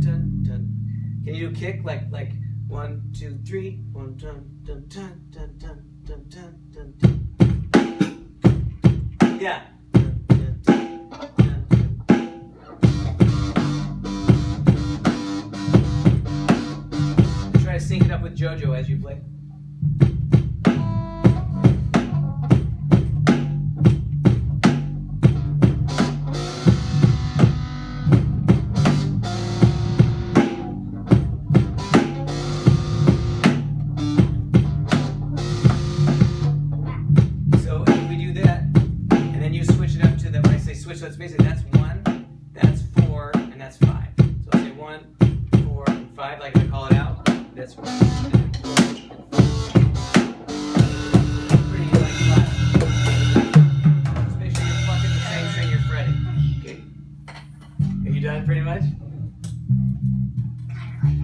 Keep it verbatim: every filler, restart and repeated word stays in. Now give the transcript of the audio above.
dun dun. Can you do kick like like one two three one dun dun dun dun dun dun dun dun dun. Yeah. Try to sync it up with JoJo as you play. Switch, so it's basically that's one, that's four, and that's five. So I'll say one, four, and five, like if I call it out, that's one, and four, and pretty like flat. Just make sure you're plucking the same string you're fretting. Okay. Are you done pretty much? Kind of like